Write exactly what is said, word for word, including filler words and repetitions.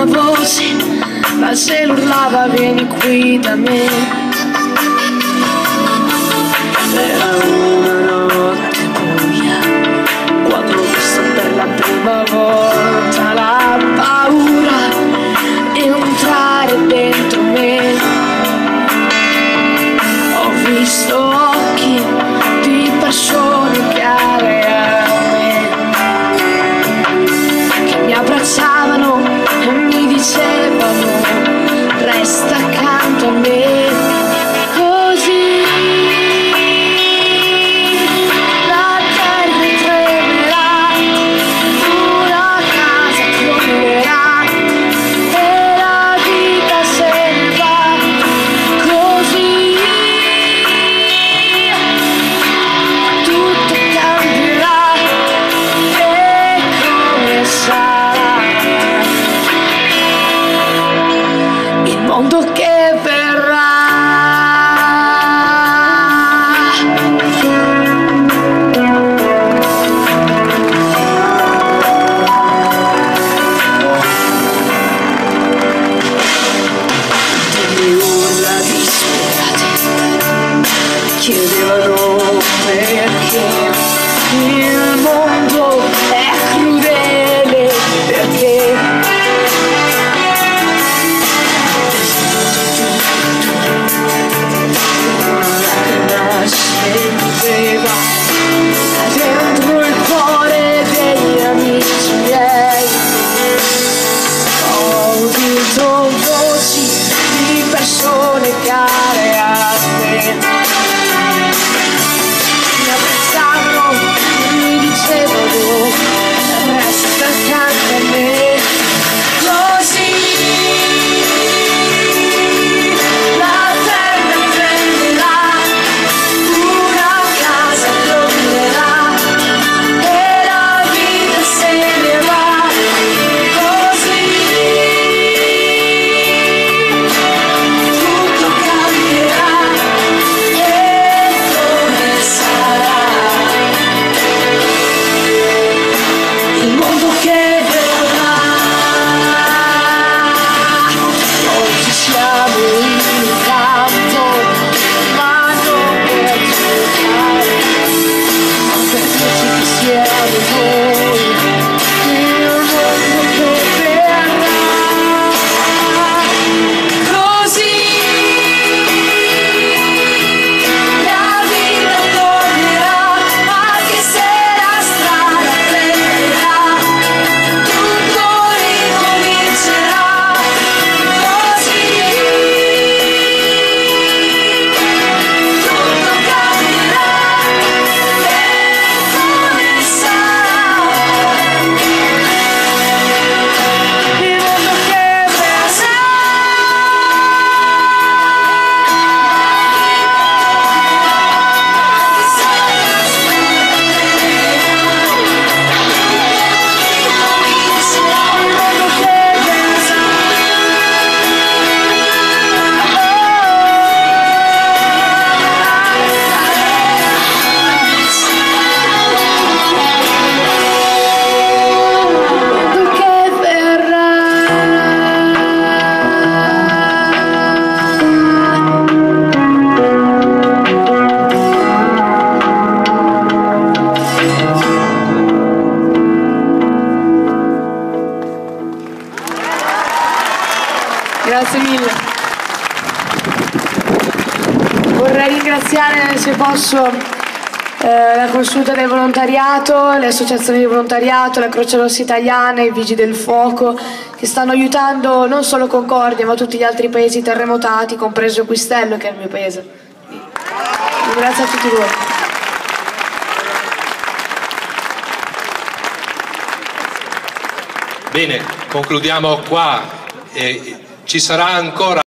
una voce dal cielo urlava vieni qui da me. Era una notte buia quando ho visto per la prima volta la paura entrare dentro me. Ho visto occhi di persone care a me che mi abbracciavano e mi dicevano resta accanto a me. Così la terra tremerà, una casa crollerà e la vita se ne va. Così tutto cambierà e come sarà il mondo che verrà. Delle urla disperate chiedevano perché il mondo è crudele, perché scendeva dentro il cuore degli amici miei. Ho udito voci di persone care a me, mi abbracciavano e mi dicevano resta accanto a me. Così la terra prenderà, una casa crollerà e la vita se ne va. Così tutto cambierà e come sarà il mondo che verrà. Oggi siamo in campo, ma non per giocare, ma per dirci che siamo noi, il mondo che verrà. Così la vita tornerà, anche se la strada prenderà, tutto ricomincerà. Così tutto cambierà e come sarà il mondo che verrà. Grazie mille. Vorrei ringraziare, se posso, eh, la consulta del volontariato, le associazioni di volontariato, la Croce Rossa Italiana, i Vigili del Fuoco, che stanno aiutando non solo Concordia ma tutti gli altri paesi terremotati, compreso Quistello, che è il mio paese. Grazie a tutti voi. Bene, concludiamo qua. Eh, ci sarà ancora